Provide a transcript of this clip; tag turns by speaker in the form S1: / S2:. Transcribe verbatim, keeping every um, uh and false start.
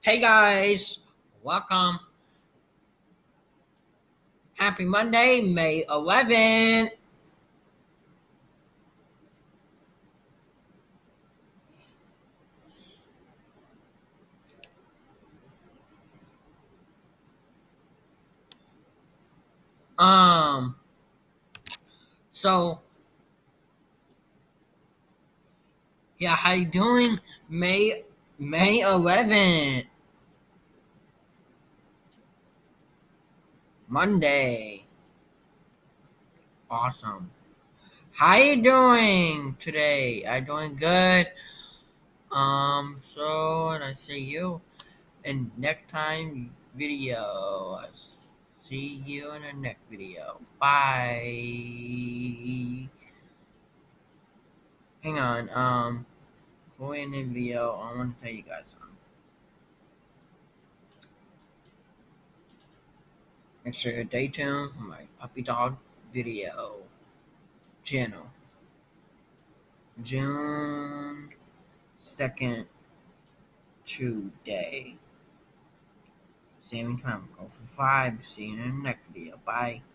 S1: Hey guys, welcome. Happy Monday, May eleventh. Um, so yeah, how you doing? May May eleventh, Monday. Awesome. How you doing today? I doing good. Um, so and I see you in next time video. See you in the next video. Bye. Hang on. Um. Before we end the video, I want to tell you guys something. Make sure you stay tuned for my puppy dog video channel. June second today. Same time, go for five. See you in the next video. Bye.